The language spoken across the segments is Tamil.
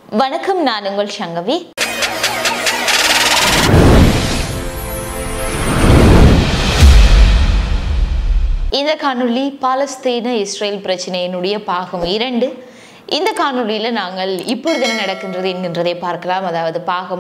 வணக்கம், நான் உங்கள் சங்கவி. இந்த காணொளி பாலஸ்தீன இஸ்ரேல் பிரச்சனையினுடைய பாகம் 2. இந்த காணொளியில் நாங்கள் இப்பொழுது என்ன நடக்கின்றது என்கின்றதை பார்க்கலாம். அதாவது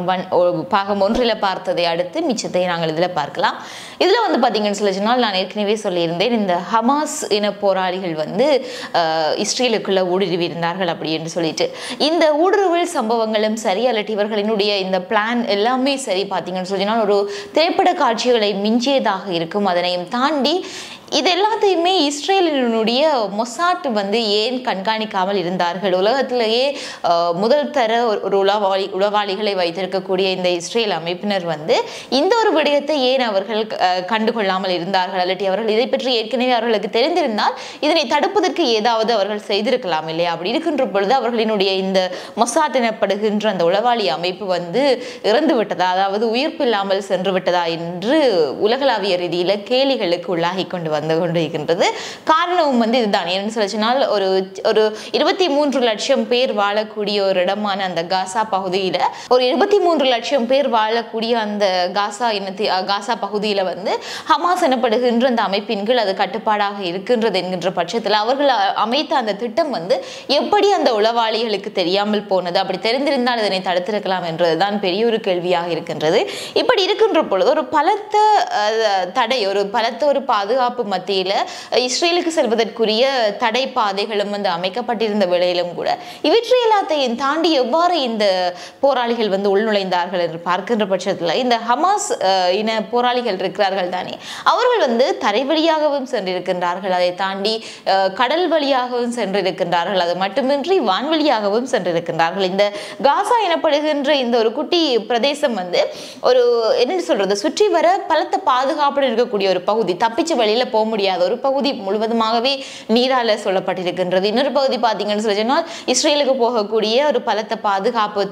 பாகம் 1 பார்த்ததை அடுத்து மிச்சத்தை நாங்கள் இதில் பார்க்கலாம். இதில் வந்து பார்த்தீங்கன்னு சொல்லி சொன்னால், நான் ஏற்கனவே சொல்லியிருந்தேன், இந்த ஹமாஸ் இன போராளிகள் வந்து இஸ்ரேலுக்குள்ள ஊடுருவி இருந்தார்கள் அப்படி என்று சொல்லிட்டு. இந்த ஊடுருவல் சம்பவங்களும் சரி, அல்லது இவர்களினுடைய இந்த பிளான் எல்லாமே சரி பார்த்தீங்கன்னு சொல்லி சொன்னால் ஒரு திரைப்பட காட்சிகளை மிஞ்சியதாக இருக்கும். அதனையும் தாண்டி இது எல்லாத்தையுமே இஸ்ரேலினுடைய மொசாட் வந்து ஏன் கண்காணிக்காமல் இருந்தார்கள்? உலகத்திலேயே முதல் தர ஒரு உளவாளிகளை வைத்திருக்கக்கூடிய இந்த இஸ்ரேல் அமைப்பினர் வந்து இந்த ஒரு விடயத்தை ஏன் அவர்கள் கண்டுகொள்ளாமல் இருந்தார்கள்? அல்லது அவர்கள் இதை பற்றி ஏற்கனவே அவர்களுக்கு தெரிந்திருந்தால் இதனை தடுப்பதற்கு ஏதாவது அவர்கள் செய்திருக்கலாம் இல்லையா? அப்படி இருக்கின்ற பொழுது அவர்களினுடைய இந்த மொசாட் எனப்படுகின்ற அந்த உளவாளி அமைப்பு வந்து இறந்து விட்டதா, அதாவது உயிர்ப்பில்லாமல் சென்று விட்டதா என்று உலகளாவிய ரீதியில கேலிகளுக்கு உள்ளாகி கொண்டு கொண்டிருக்கின்றது. காரணமும் வந்து இதுதான். என்ன சொல்லினால், ஒரு 23 லட்சம் பேர் வாழக்கூடிய ஒரு இடமான அந்த காசா பகுதியில, ஒரு 23 லட்சம் பேர் வாழக்கூடிய அந்த காசா பகுதியில வந்து ஹமாஸ் எனப்படுகின்ற அந்த அமைப்பின் கீழ் அது கட்டுப்பாடாக இருக்கின்றது என்கின்ற பட்சத்தில் அவர்கள் அமைத்த அந்த திட்டம் வந்து எப்படி அந்த உளவாளிகளுக்கு தெரியாமல் போனது? அப்படி தெரிந்திருந்தால் இதனை தடுத்திருக்கலாம் என்றதுதான் பெரிய ஒரு கேள்வியாக இருக்கின்றது. இப்படி இருக்கின்ற பொழுது ஒரு பலத்த தடை, ஒரு பாதுகாப்பு மத்தியில இஸ்ரேலுக்கு செல்வதற்குரிய தடை பாதைகளும் வந்து அமைக்கப்பட்டிருந்த வேளையிலும் கூட இவற்றை எல்லாத்தையும் தாண்டி எவ்வாறு இந்த போராளிகள் வந்து உள்நுழைந்தார்கள் என்று பார்க்கின்ற பட்சத்தில், இந்த ஹமாஸ் இன போராளிகள் இருக்கிறார்கள் தானே, அவர்கள் வந்து தரை வழியாகவும் சென்றிருக்கின்றார்கள், அதை தாண்டி கடல் வழியாகவும் சென்றிருக்கின்றார்கள், அது மட்டுமின்றி வான்வழியாகவும் சென்றிருக்கின்றார்கள். இந்த காசா எனப்படுகின்ற இந்த ஒரு குட்டி பிரதேசம் வந்து ஒரு என்ன சொல்றது, சுற்றி வர பலத்த பாதுகாப்புடன் இருக்கக்கூடிய ஒரு பகுதி. தப்பிச்சு வெளியில போக முடியாத ஒரு பகுதி முழுவதுமாகவே நீரால சொல்லப்பட்டிருக்கின்றது. இன்னொரு பகுதி பார்த்தீங்கன்னு சொல்லி சொன்னால், இஸ்ரேலுக்கு போகக்கூடிய ஒரு பலத்த பாதுகாப்பு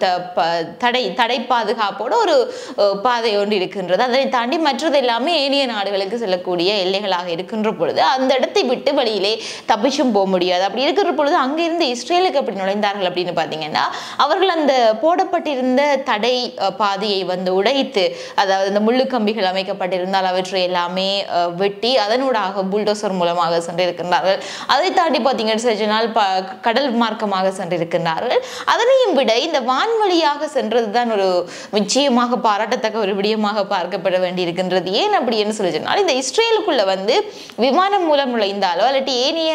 தடை பாதுகாப்போட ஒரு பாதை ஒன்று இருக்கின்றது. அதனை தாண்டி மற்றது எல்லாமே ஏனைய நாடுகளுக்கு செல்லக்கூடிய எல்லைகளாக இருக்கின்ற பொழுது அந்த இடத்தை விட்டு வெளியிலே தப்பிச்சும் போக முடியாது. அப்படி இருக்கிற பொழுது அங்கிருந்து இஸ்ரேலுக்கு அப்படி நுழைந்தார்கள் அப்படின்னு பார்த்தீங்கன்னா, அவர்கள் அந்த போடப்பட்டிருந்த தடை பாதையை வந்து உடைத்து, அதாவது இந்த முள்ளு கம்பிகள் அமைக்கப்பட்டிருந்தால் அவற்றை எல்லாமே வெட்டி அதனூடாக புல்டோசர் மூலமாக சென்றிருக்கின்றார்கள். அதை தாண்டி பார்த்தீங்கன்னு சொன்னால் கடல் மார்க்கமாக சென்றிருக்கின்றார்கள். அதனையும் விட இந்த வான்வழியாக சென்றதுதான் ஒரு நிச்சயமாக பாராட்டத்தக்க ஒரு விடயமாக பார்க்கப்பட வேண்டியிருக்கின்றது. ஏன் அப்படின்னு சொல்லி சொன்னால், இந்த இஸ்ரேலுக்குள்ள வந்து விமானம் மூலம் நுழைந்தாலோ அல்லது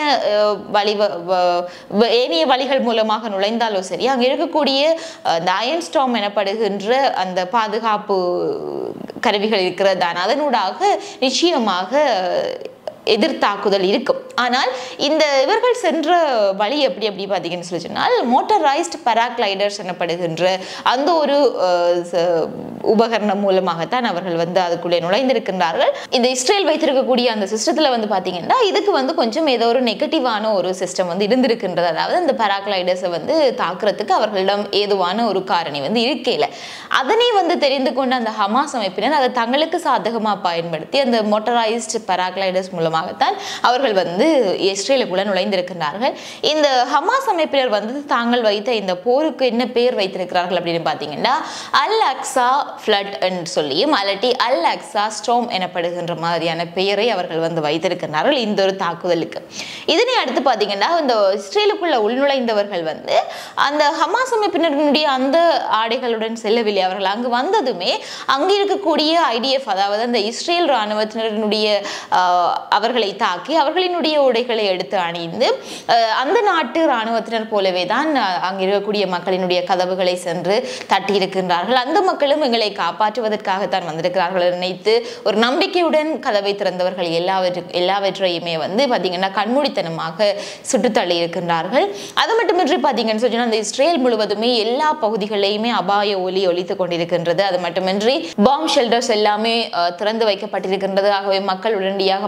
ஏனைய வழிகள் மூலமாக நுழைந்தாலோ சரி, அங்கே இருக்கக்கூடிய இந்த அயன் ஸ்டார்ம் எனப்படுகின்ற அந்த பாதுகாப்பு கருவிகள் இருக்கிறதான அதனூடாக நிச்சயமாக எதிர்த்தாக்குதல் இருக்கும். ஆனால் இந்த இவர்கள் சென்ற வழி எப்படி பார்த்தீங்கன்னு சொல்லி சொன்னால், மோட்டரைஸ்ட் பாராகிளைடர்ஸ் எனப்படுகின்ற அந்த ஒரு உபகரணம் மூலமாகத்தான் அவர்கள் வந்து அதுக்குள்ளே நுழைந்திருக்கின்றார்கள். இந்த இஸ்ரேல் வைத்திருக்கக்கூடிய அந்த சிஸ்டத்துல வந்து பார்த்தீங்கன்னா, இதுக்கு வந்து கொஞ்சம் ஏதோ ஒரு நெகட்டிவான ஒரு சிஸ்டம் வந்து இருந்திருக்கின்றது. அதாவது அந்த பாராகிளைடர்ஸை வந்து தாக்குறதுக்கு அவர்களிடம் ஏதுவான ஒரு காரணி வந்து இருக்கல. அதனை வந்து தெரிந்து கொண்ட அந்த ஹமாஸ் அமைப்பினர் அதை தங்களுக்கு சாதகமாக பயன்படுத்தி அந்த மோட்டரைஸ்ட் பாராகிளைடர்ஸ் மூலமாகத்தான் அவர்கள் வந்து இஸ்ரேலுக்குள்ள நுழைந்திருக்கிறார்கள். இந்த ஹமாஸ் அமைப்பினர் வந்து தாங்கள் வைத்த இந்த போருக்கு என்ன பெயர் வைத்திருக்கிறார்கள் அப்படின்னு பார்த்தீங்கன்னா, அல் அக்ஸா ஃப்ளட் என்று சொல்லியும் அல்லட்டி அல் அக்ஸா ஸ்டார்ம் எனப்படுகின்ற மாதிரியான பெயரை அவர்கள் வந்து வைத்திருக்கிறார்கள் இந்த ஒரு தாக்குதலுக்கு. இதனை அடுத்து பார்த்தீங்கன்னா, இந்த இஸ்ரேலுக்குள்ள உள்நுழைந்தவர்கள் வந்து அந்த ஹமாஸ் அமைப்பினருடைய அந்த ஆடைகளுடன் செல்லவில்லை. அவர்கள் அங்கு வந்ததுமே அங்கு இருக்கக்கூடிய IDF, அதாவது அந்த இஸ்ரேல் இராணுவத்தினருடைய அவர்களை தாக்கி அவர்களினுடைய உடைகளை எடுத்து அணிந்து அந்த நாட்டு இராணுவத்தினர் போலவே தான் அங்கு இருக்கக்கூடிய மக்களினுடைய கதவுகளை சென்று தட்டி இருக்கின்றார்கள். அந்த மக்களும் எங்களை காப்பாற்றுவதற்காகத்தான் வந்திருக்கிறார்கள் நினைத்து ஒரு நம்பிக்கையுடன் கதவை திறந்தவர்கள் எல்லாவற்றையுமே வந்து பார்த்தீங்கன்னா கண்மூடித்தனமாக சுட்டுத்தள்ளி இருக்கின்றார்கள். அது மட்டுமின்றி பார்த்தீங்கன்னு சொன்னால், அந்த இஸ்ரேல் முழுவதுமே எல்லா பகுதிகளையுமே அபாய ஒலி ஒலித்துக் கொண்டிருக்கின்றது. அது மட்டுமின்றி பாம் ஷெல்டர்ஸ் எல்லாமே திறந்து வைக்கப்பட்டிருக்கின்றது. ஆகவே மக்கள் உடனடியாக பாதுகாப்பு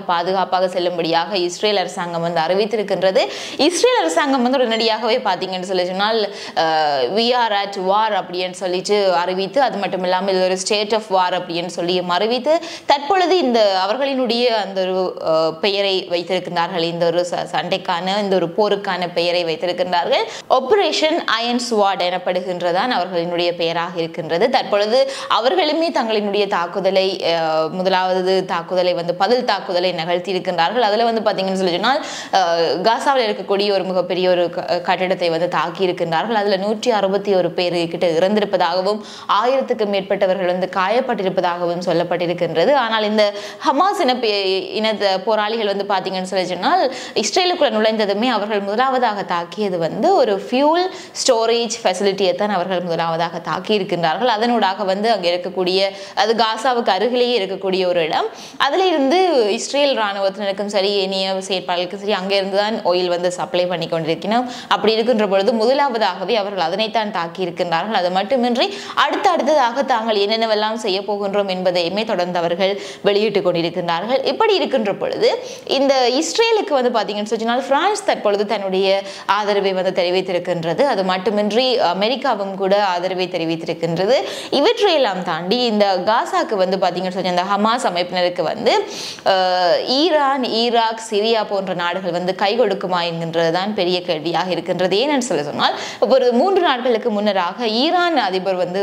பாதுகாப்பாக செல்லும்படியாக இஸ்ரேல் அரசாங்கம் வந்து அறிவித்திருக்கின்றது. இஸ்ரேல் அரசாங்கம் வந்து உடனடியாகவே பார்த்தீங்கன்னு சொல்லி சொன்னால் we are at war அப்படின்னு சொல்லிட்டு அறிவித்து, அது மட்டும் இல்லாமல் இது ஒரு ஸ்டேட் ஆஃப் வார் அப்படின்னு சொல்லி அறிவித்து தற்பொழுது இந்த அவர்களினுடைய அந்த ஒரு பெயரை வைத்திருக்கின்றார்கள். இந்த ஒரு சண்டைக்கான இந்த ஒரு போருக்கான பெயரை வைத்திருக்கின்றார்கள். ஆபரேஷன் அயன் ஸ்வாட் எனப்படுகின்றதான் அவர்களினுடைய பெயராக இருக்கின்றது. தற்பொழுது அவர்களுமே தங்களினுடைய தாக்குதலை முதலாவது தாக்குதலை வந்து பதில் தாக்குதலை நிகழ்த்தி இருக்கின்றார்கள். அதில் வந்து பார்த்தீங்கன்னு சொல்லி சொன்னால் காசாவில் இருக்கக்கூடிய ஒரு மிகப்பெரிய ஒரு கட்டிடத்தை வந்து தாக்கி இருக்கின்றார்கள். அதில் 161 பேர் கிட்ட இறந்திருப்பதாகவும் 1000க்கும் மேற்பட்டவர்கள் வந்து காயப்பட்டிருப்பதாகவும் சொல்லப்பட்டிருக்கின்றது. ஆனால் இந்த ஹமாஸ் இன போராளிகள் வந்து பார்த்தீங்கன்னு சொல்லி சொன்னால் இஸ்ரேலுக்குள்ள நுழைந்ததுமே அவர்கள் முதலாவதாக தாக்கியது வந்து ஒரு ஃபியூல் ஸ்டோரேஜ் ஃபெசிலிட்டியை தான் அவர்கள் முதலாவதாக தாக்கி இருக்கின்றார்கள். அதனூடாக வந்து அங்கே இருக்கக்கூடிய அது காசாவுக்கு அருகிலேயே இருக்கக்கூடிய ஒரு இடம். அதில் இருந்து இஸ்ரேல் இராணுவத்தினருக்கும் சரி ஏனைய செயற்பாடுகளுக்கும் சரி அங்கே இருந்து தான் ஆயில் வந்து சப்ளை பண்ணி கொண்டிருக்கணும். அப்படி இருக்கின்ற பொழுது முதலாவதாகவே அவர்கள் அதனைத்தான் தாக்கி இருக்கின்றார்கள். அது மட்டுமின்றி அடுத்ததாக தாங்கள் என்னென்னவெல்லாம் செய்ய போகின்றோம் என்பதையுமே தொடர்ந்து அவர்கள் வெளியிட்டுக் கொண்டிருக்கின்றார்கள். இப்படி இருக்கின்ற பொழுது இந்த இஸ்ரேலுக்கு வந்து பார்த்தீங்கன்னு சொன்னால் பிரான்ஸ் தற்பொழுது தன்னுடைய ஆதரவை வந்து தெரிவித்திருக்கின்றது. அது மட்டுமின்றி அமெரிக்காவும் கூட ஆதரவை தெரிவித்திருக்கின்றது. இவற்றையெல்லாம் தாண்டி இந்த காசாக்கு வந்து பார்த்தீங்கன்னு சொன்னால் இந்த ஹமாஸ் அமைப்பினருக்கு வந்து ஈரான், ஈராக், சிரியா போன்ற நாடுகள் வந்து கை கொடுக்குமா என்கின்றதுதான் பெரிய கேள்வியாக இருக்கின்றது. ஏன்னு சொல்லி சொன்னால் ஒரு 3 நாட்களுக்கு முன்னராக ஈரான் அதிபர் வந்து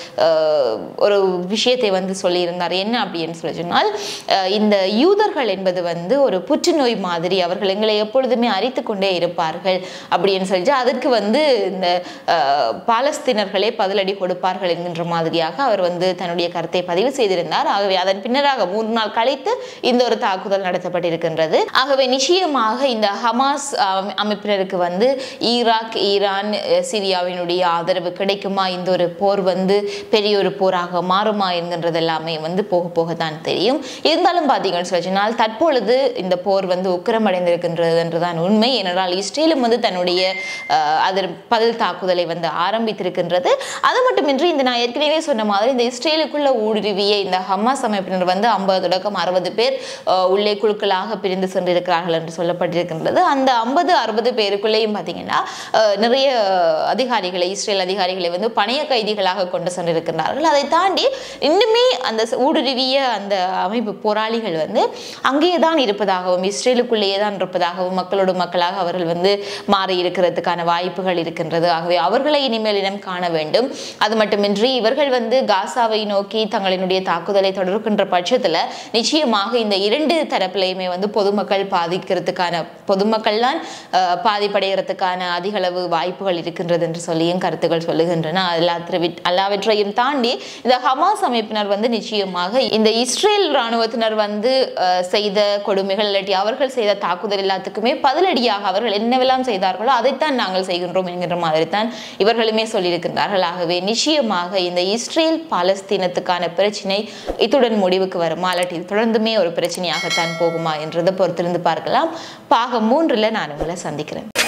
ஒரு விஷயத்தை வந்து சொல்லியிருந்தார். என்ன அப்படின்னு சொல்லி சொன்னால் இந்த யூதர்கள் என்பது வந்து ஒரு புற்றுநோய் மாதிரி, அவர்கள் எங்களை எப்பொழுதுமே அரித்து கொண்டே இருப்பார்கள் அப்படின்னு சொல்லிட்டு அதற்கு வந்து இந்த பாலஸ்தீனர்களே பதிலடி கொடுப்பார்கள் என்கின்ற மாதிரியாக அவர் வந்து தன்னுடைய கருத்தை பதிவு செய்திருந்தார். ஆகவே அதன் பின்னராக 3 நாள் கழித்து இந்த ஒரு தாக்குதல் நடத்தப்பட்டிருக்கின்றது. ஆகவே நிச்சயமாக இந்த ஹமாஸ் அமைப்பினருக்கு வந்து ஈராக், ஈரான், சிரியாவினுடைய ஆதரவு கிடைக்குமா, இந்த ஒரு போர் வந்து பெரிய ஒரு போராக மாறுமா என்கின்றது எல்லாமே வந்து போக போகத்தான் தெரியும். இருந்தாலும் பார்த்தீங்கன்னு சொன்னால் தற்பொழுது இந்த போர் வந்து உக்கிரமடைந்திருக்கின்றது என்றுதான் உண்மை. ஏனென்றால் இஸ்ரேலும் வந்து தன்னுடைய பதில் தாக்குதலை வந்து ஆரம்பித்திருக்கின்றது. அது மட்டுமின்றி இந்த நான் ஏற்கனவே சொன்ன மாதிரி இந்த இஸ்ரேலுக்குள்ள ஊடுருவிய இந்த ஹமாஸ் அமைப்பினர் வந்து 50 தொடக்கம் 60 பேர் உள்ளே குழுக்களாக பிரிந்து சென்றிருக்கிறார்கள் என்று சொல்லப்பட்டிருக்கின்றது. அந்த 50-60 பேருக்குள்ளேயும் பார்த்தீங்கன்னா நிறைய அதிகாரிகளை, இஸ்ரேல் அதிகாரிகளை வந்து பணைய கைதிகளாக கொண்டு சென்றிருக்கிறார்கள். அதை தாண்டி இன்னுமே அந்த ஊடுருவிய அந்த அமைப்பு போராளிகள் வந்து அங்கேயே தான் இருப்பதாகவும் இஸ்ரேலுக்குள்ளேயே தான் இருப்பதாகவும் மக்களோடு மக்களாக அவர்கள் வந்து மாறி இருக்கிறதுக்கான வாய்ப்புகள் இருக்கின்றது. ஆகவே அவர்களை இனிமேல் இனம் காண வேண்டும். அது மட்டுமின்றி இவர்கள் வந்து காசாவை நோக்கி தங்களினுடைய தாக்குதலை தொடர்கின்ற பட்சத்தில் நிச்சயமாக இந்த 2 தரப்பிலையுமே வந்து பொதுமக்கள் பொதுமக்கள் தான் பாதிப்படைகிறதுக்கான அதிகளவு வாய்ப்புகள் இருக்கின்றது என்று சொல்லியும் கருத்துக்கள் சொல்லுகின்றன. எல்லாவற்றையும் தாண்டி இந்த ஹமாஸ் அமைப்பினர் வந்து நிச்சயமாக இந்த இஸ்ரேல் இராணுவத்தினர் வந்து செய்த கொடுமைகள் இல்லாட்டி அவர்கள் செய்த தாக்குதல் எல்லாத்துக்குமே பதிலடியாக அவர்கள் என்னவெல்லாம் செய்தார்களோ அதைத்தான் நாங்கள் செய்கின்றோம் என்கின்ற மாதிரி தான் இவர்களுமே சொல்லியிருக்கின்றார்கள். ஆகவே நிச்சயமாக இந்த இஸ்ரேல் பாலஸ்தீனத்துக்கான பிரச்சனை இத்துடன் முடிவுக்கு வருமா இல்லாட்டி தொடர்ந்துமே ஒரு பிரச்சனையாகத்தான் போகுமா என்றதை பொறுத்திருந்து பார்க்கலாம். பாகம் 3ல் நான் உங்களை சந்திக்கிறேன்.